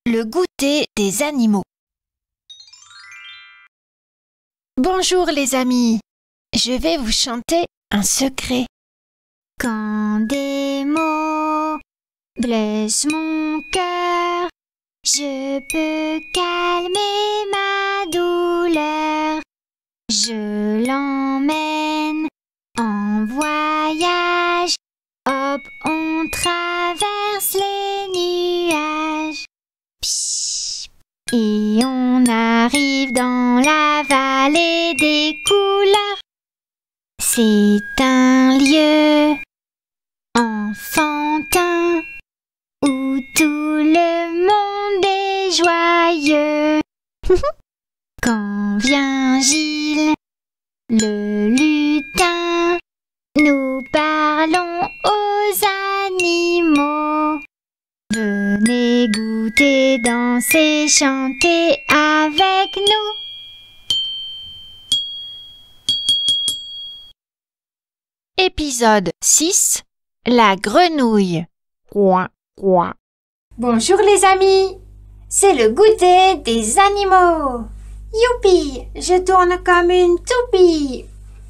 Le goûter des animaux. Bonjour les amis, je vais vous chanter un secret. Quand des mots blessent mon cœur, je peux calmer ma douleur. Je l'emmène en voyage, hop, on traverse les nuages. Psh, et on arrive dans la vallée des couleurs. C'est un lieu enfantin où tout le monde est joyeux. Quand vient Gilles, le lutin, nous parlons aux animaux. Venez goûter, danser, chanter avec nous. Épisode 6. La grenouille. Coin, coin. Bonjour les amis, c'est le goûter des animaux. Youpi, je tourne comme une toupie.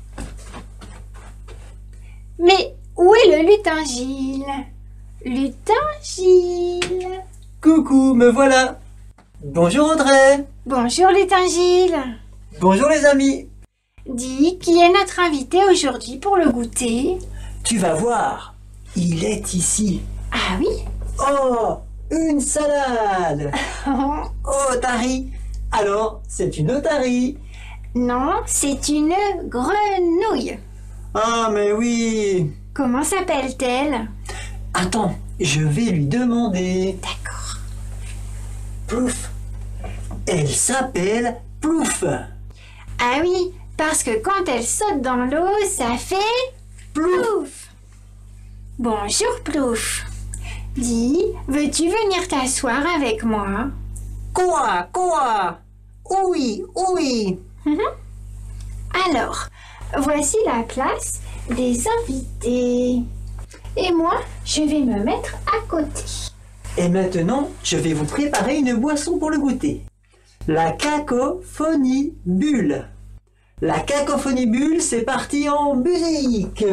Mais où est le lutin Gilles? Lutin Gilles. Coucou, me voilà. Bonjour Audrey. Bonjour lutin Gilles. Bonjour les amis. Dis, qui est notre invité aujourd'hui pour le goûter? Tu vas voir, il est ici. Ah oui? Oh, une salade. Oh, Tari. Alors, c'est une otarie. Non, c'est une grenouille. Ah, mais oui. Comment s'appelle-t-elle? Attends, je vais lui demander. D'accord. Plouf. Elle s'appelle Plouf. Ah oui, parce que quand elle saute dans l'eau, ça fait plouf. Bonjour Plouf. Dis, veux-tu venir t'asseoir avec moi? Quoi, quoi? Oui, oui. Alors, voici la place des invités. Et moi, je vais me mettre à côté. Et maintenant, je vais vous préparer une boisson pour le goûter. La cacophonie bulle. La cacophonie bulle, c'est parti en musique.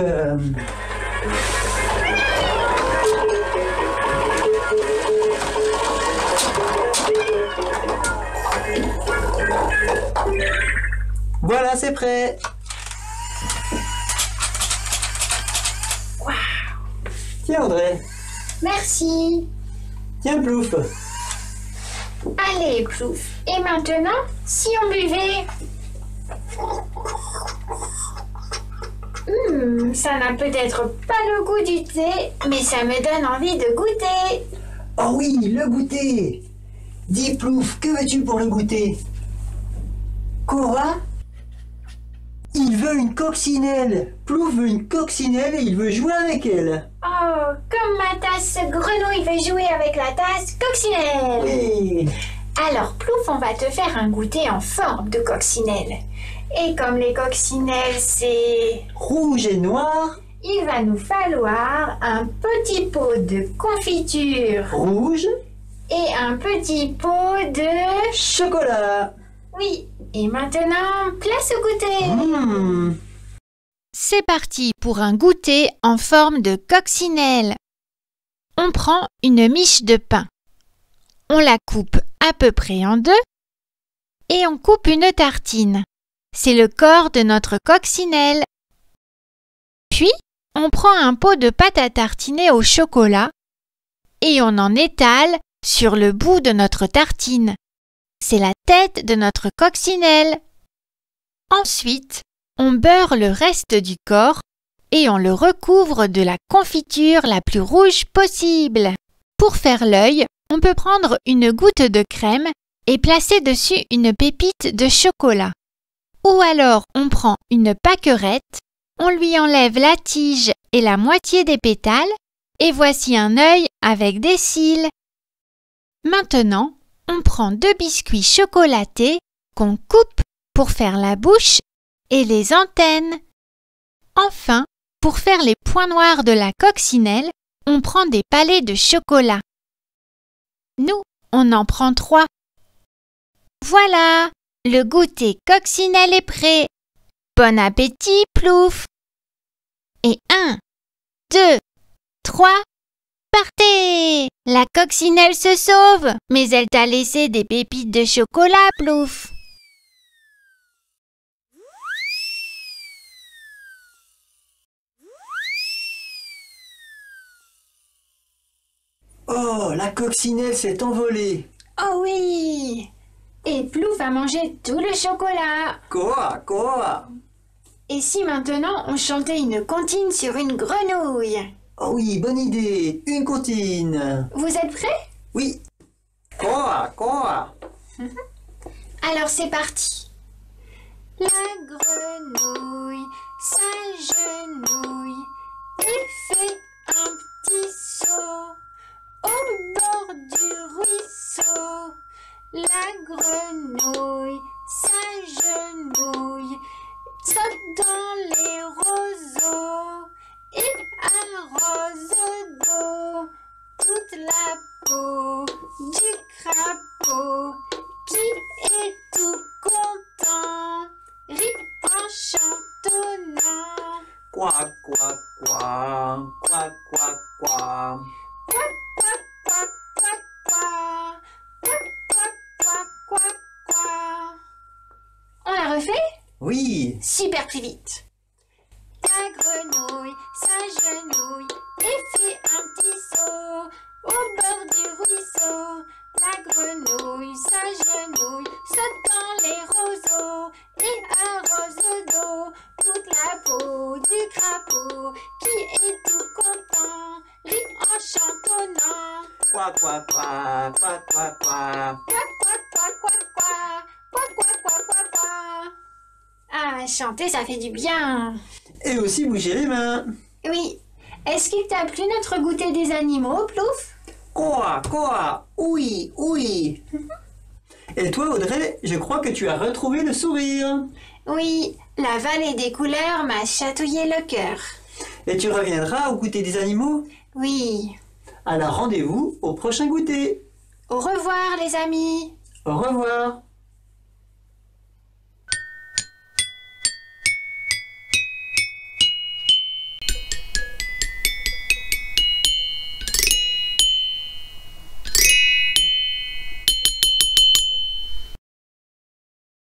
Voilà, c'est prêt. Waouh. Tiens, Audrey. Merci. Tiens, Plouf. Allez, Plouf. Et maintenant, si on buvait? Ça n'a peut-être pas le goût du thé, mais ça me donne envie de goûter. Oh oui, le goûter. Dis, Plouf, que veux-tu pour le goûter? Cora? Il veut une coccinelle. Plouf veut une coccinelle et il veut jouer avec elle. Oh, comme ma tasse grenouille veut jouer avec la tasse coccinelle. Oui. Alors, Plouf, on va te faire un goûter en forme de coccinelle. Et comme les coccinelles, c'est Rouge et noir. il va nous falloir un petit pot de confiture Rouge. et un petit pot de... Chocolat. Oui, et maintenant, place au goûter. C'est parti pour un goûter en forme de coccinelle. On prend une miche de pain. On la coupe à peu près en deux et on coupe une tartine. C'est le corps de notre coccinelle. Puis, on prend un pot de pâte à tartiner au chocolat et on en étale sur le bout de notre tartine. C'est la tête de notre coccinelle. Ensuite, on beurre le reste du corps et on le recouvre de la confiture la plus rouge possible. Pour faire l'œil, on peut prendre une goutte de crème et placer dessus une pépite de chocolat. Ou alors on prend une pâquerette, on lui enlève la tige et la moitié des pétales et voici un œil avec des cils. Maintenant, on prend 2 biscuits chocolatés qu'on coupe pour faire la bouche et les antennes. Enfin, pour faire les points noirs de la coccinelle, on prend des palets de chocolat. Nous, on en prend 3. Voilà, le goûter coccinelle est prêt. Bon appétit, Plouf! Et 1, 2, 3, partez! La coccinelle se sauve, mais elle t'a laissé des pépites de chocolat, Plouf! Oh, la coccinelle s'est envolée. Oh oui! Et Plouf a mangé tout le chocolat. Quoi, quoi? Et si maintenant on chantait une comptine sur une grenouille? Oh oui, bonne idée. Une comptine. Vous êtes prêts? Oui. Quoi, quoi? Alors c'est parti. La grenouille s'agenouille et fait un petit saut au bord du ruisseau. La grenouille s'agenouille, saute dans les roseaux et arrose d'eau toute la peau du crapaud qui est tout content, rit en chantonnant. Quoi, quoi, quoi? Quoi, quoi, quoi? Quoi, quoi, quoi, quoi, quoi? Quoi, quoi, quoi, quoi, quoi? On la refait? Oui. Super plus vite. La grenouille s'agenouille et fait un petit saut au bord du ruisseau. La grenouille s'agenouille, saute dans les roseaux et arrose d'eau toute la peau du crapaud qui est tout content, rit en chantonnant. Quoi, quoi, quoi? Quoi, quoi, quoi? Quoi, quoi, quoi, quoi, quoi? Quoi, quoi, quoi, quoi, quoi? Ah, chanter, ça fait du bien. Et aussi bouger les mains. Oui. Est-ce qu'il t'a plu notre goûter des animaux, Plouf? Quoi, quoi? Oui, oui. Et toi, Audrey, je crois que tu as retrouvé le sourire. Oui, la vallée des couleurs m'a chatouillé le cœur. Et tu reviendras au goûter des animaux? Oui. Alors rendez-vous au prochain goûter. Au revoir, les amis. Au revoir.